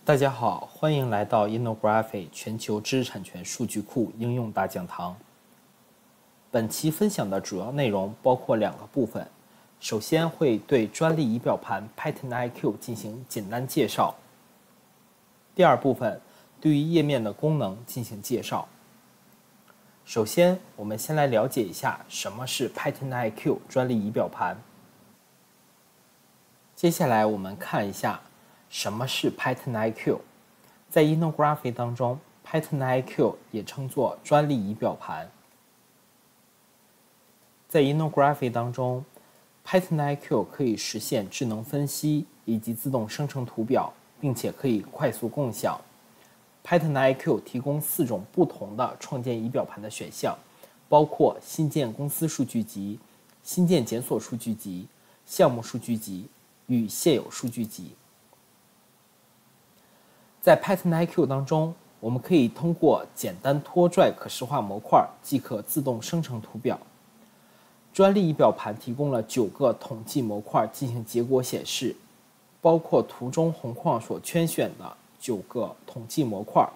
大家好，欢迎来到 Innography 全球知识产权数据库应用大讲堂。本期分享的主要内容包括两个部分，首先会对专利仪表盘 Patent IQ 进行简单介绍。第二部分对于页面的功能进行介绍。首先，我们先来了解一下什么是 Patent IQ 专利仪表盘。接下来我们看一下什么是 Patent IQ。在 Innography 当中 ，Patent IQ 也称作专利仪表盘。在 Innography 当中 ，Patent IQ 可以实现智能分析以及自动生成图表，并且可以快速共享。Patent IQ 提供4种不同的创建仪表盘的选项，包括新建公司数据集、新建检索数据集、项目数据集与现有数据集。在 Patent IQ 当中，我们可以通过简单拖拽可视化模块即可自动生成图表。专利仪表盘提供了9个统计模块进行结果显示，包括图中红框所圈选的9个统计模块。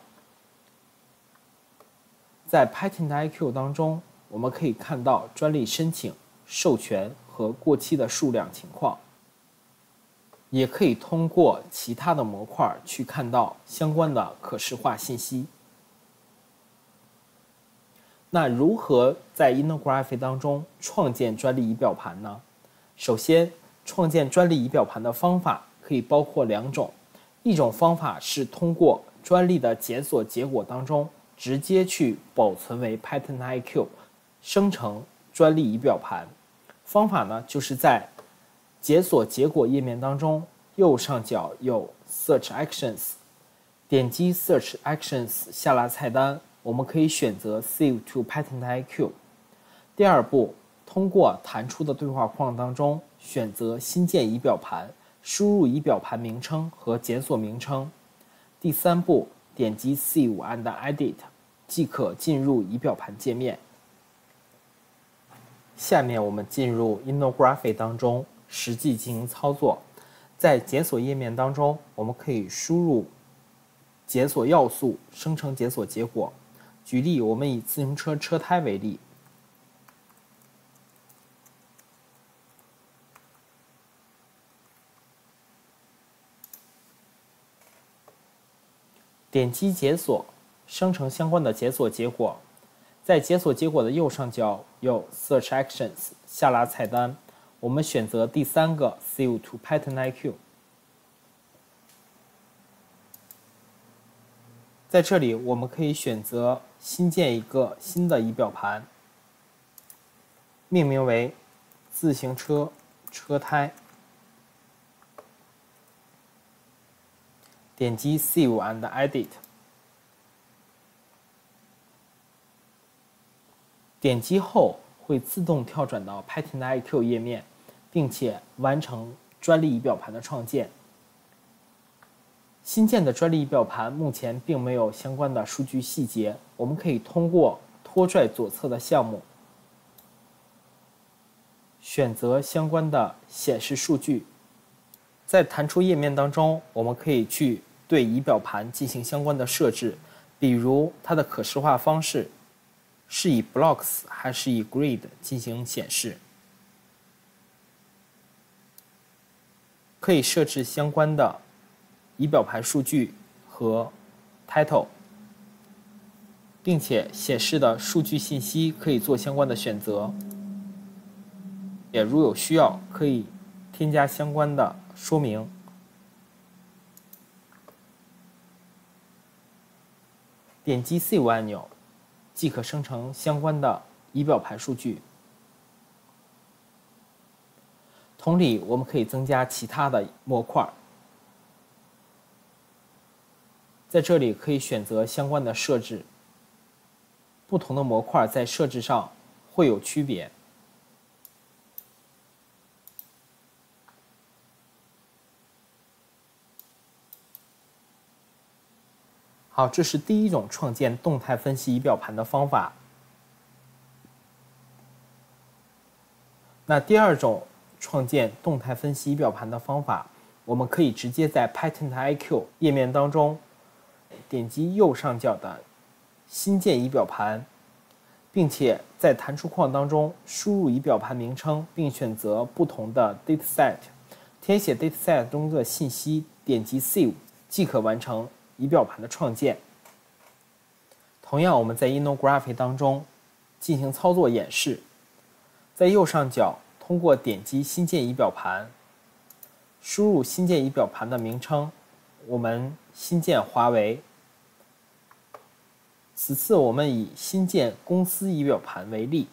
在 Patent IQ 当中，我们可以看到专利申请、授权和过期的数量情况，也可以通过其他的模块去看到相关的可视化信息。那如何在 Innography 当中创建专利仪表盘呢？首先，创建专利仪表盘的方法可以包括2种，一种方法是通过专利的检索结果当中直接去保存为 Patent IQ， 生成专利仪表盘。方法呢，就是在检索结果页面当中右上角有 Search Actions， 点击 Search Actions 下拉菜单，我们可以选择 Save to Patent IQ。 第二步，通过弹出的对话框当中选择新建仪表盘，输入仪表盘名称和检索名称。第三步，点击 Save and Edit 即可进入仪表盘界面。下面我们进入 Innography 当中实际进行操作。在检索页面当中，我们可以输入检索要素，生成检索结果。举例，我们以自行车车胎为例，点击检索，生成相关的检索结果。在检索结果的右上角有 Search Actions 下拉菜单，我们选择第3个 Save to Patent IQ。 在这里我们可以选择新建一个新的仪表盘，命名为自行车车胎，点击 Save and Edit， 点击后会自动跳转到 Patent IQ 页面，并且完成专利仪表盘的创建。新建的专利仪表盘目前并没有相关的数据细节，我们可以通过拖拽左侧的项目，选择相关的显示数据。在弹出页面当中，我们可以去对仪表盘进行相关的设置，比如它的可视化方式是以 Blocks 还是以 Grid 进行显示，可以设置相关的仪表盘数据和 Title， 并且显示的数据信息可以做相关的选择，也如有需要可以添加相关的说明。点击 Save 按钮即可生成相关的仪表盘数据。同理，我们可以增加其他的模块，在这里可以选择相关的设置，不同的模块在设置上会有区别。好，这是第一种创建动态分析仪表盘的方法。那第二种创建动态分析仪表盘的方法我们可以直接在 Patent IQ 页面当中点击右上角的新建仪表盘，并且在弹出框当中输入仪表盘名称，并选择不同的 dataset， 填写 dataset 中的信息，点击 Save 即可完成仪表盘的创建。同样，我们在 Innography 当中进行操作演示，在右上角通过点击新建仪表盘，输入新建仪表盘的名称，我们新建华为。此次我们以新建公司仪表盘为例，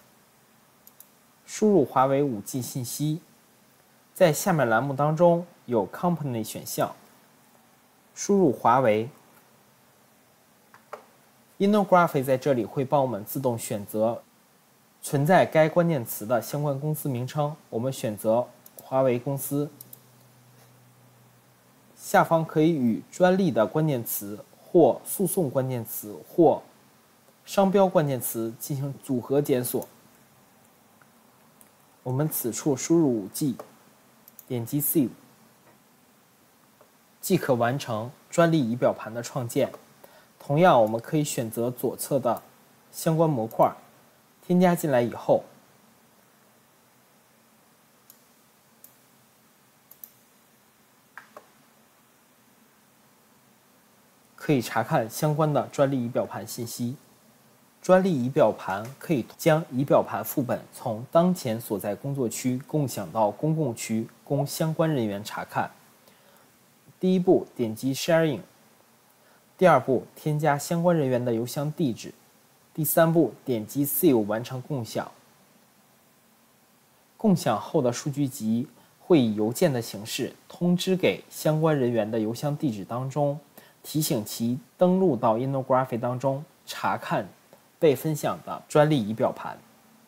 输入华为 5G 信息，在下面栏目当中有 Company 选项，输入华为。Innography 在这里会帮我们自动选择存在该关键词的相关公司名称，我们选择华为公司。下方可以与专利的关键词或诉讼关键词或商标关键词进行组合检索。我们此处输入 5G， 点击 Save， 即可完成专利仪表盘的创建。同样，我们可以选择左侧的相关模块，添加进来以后，可以查看相关的专利仪表盘信息。专利仪表盘可以将仪表盘副本从当前所在工作区共享到公共区，供相关人员查看。第一步，点击 Sharing。第二步，添加相关人员的邮箱地址。第三步，点击 Save 完成共享。共享后的数据集会以邮件的形式通知给相关人员的邮箱地址当中，提醒其登录到 Innography 当中查看被分享的专利仪表盘。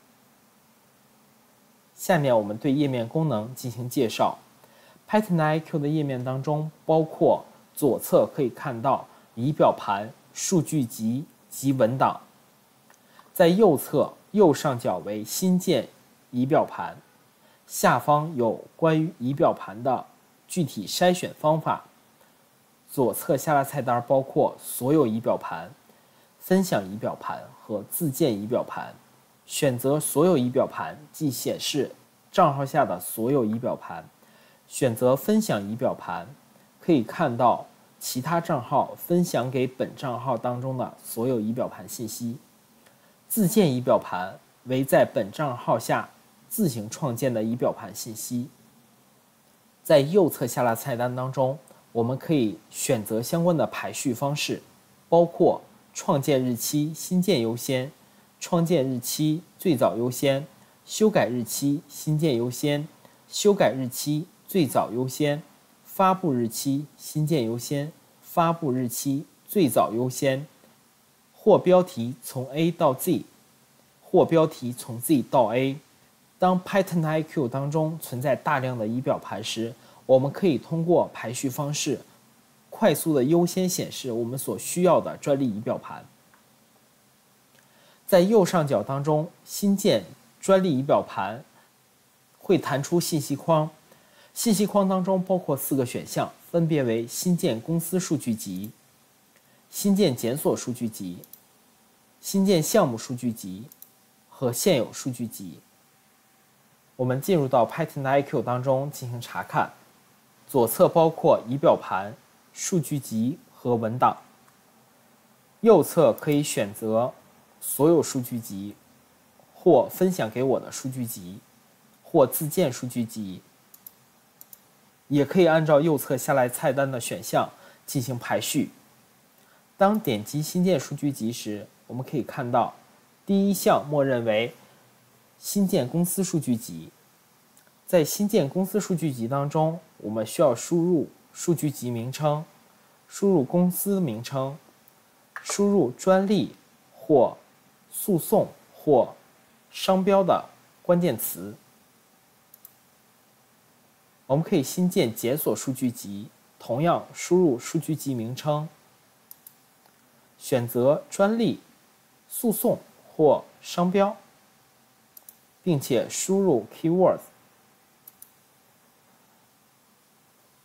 下面我们对页面功能进行介绍。Patent IQ 的页面当中包括左侧可以看到仪表盘、数据集及文档，在右侧右上角为新建仪表盘，下方有关于仪表盘的具体筛选方法。左侧下拉菜单包括所有仪表盘、分享仪表盘和自建仪表盘。选择所有仪表盘即显示账号下的所有仪表盘。选择分享仪表盘，可以看到其他账号分享给本账号当中的所有仪表盘信息。自建仪表盘为在本账号下自行创建的仪表盘信息。在右侧下拉菜单当中，我们可以选择相关的排序方式，包括创建日期新建优先、创建日期最早优先、修改日期新建优先、修改日期最早优先、发布日期新建优先、发布日期最早优先，或标题从 A 到 Z， 或标题从 Z 到 A。 当 Patent IQ 当中存在大量的仪表盘时，我们可以通过排序方式快速的优先显示我们所需要的专利仪表盘。在右上角当中，新建专利仪表盘会弹出信息框，信息框当中包括4个选项，分别为新建公司数据集、新建检索数据集、新建项目数据集和现有数据集。我们进入到 Patent IQ 当中进行查看，左侧包括仪表盘、数据集和文档，右侧可以选择所有数据集，或分享给我的数据集，或自建数据集。也可以按照右侧下来菜单的选项进行排序。当点击新建数据集时，我们可以看到第一项默认为新建公司数据集。在新建公司数据集当中，我们需要输入数据集名称、输入公司名称、输入专利或诉讼或商标的关键词。我们可以新建检索数据集，同样输入数据集名称，选择专利、诉讼或商标，并且输入 keywords。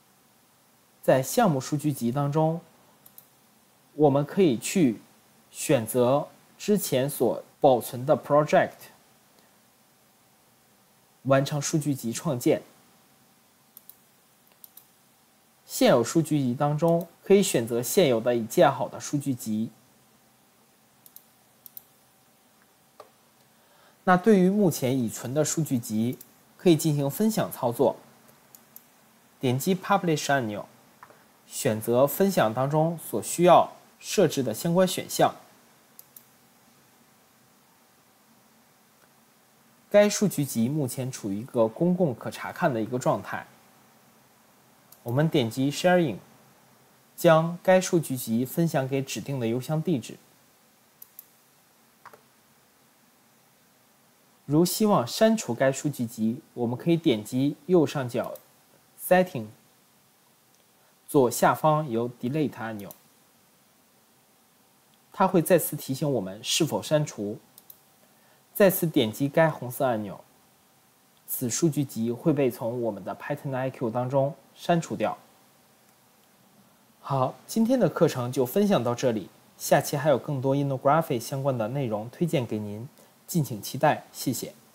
在项目数据集当中，我们可以去选择之前所保存的 project， 完成数据集创建。现有数据集当中，可以选择现有的已建好的数据集。那对于目前已存的数据集，可以进行分享操作。点击 Publish 按钮，选择分享当中所需要设置的相关选项。该数据集目前处于一个公共可查看的一个状态。我们点击 Sharing， 将该数据集分享给指定的邮箱地址。如希望删除该数据集，我们可以点击右上角 Setting， 左下方有 Delete 按钮，它会再次提醒我们是否删除。再次点击该红色按钮，此数据集会被从我们的 Python IQ 当中删除掉。好，今天的课程就分享到这里，下期还有更多 Innography 相关的内容推荐给您，敬请期待，谢谢。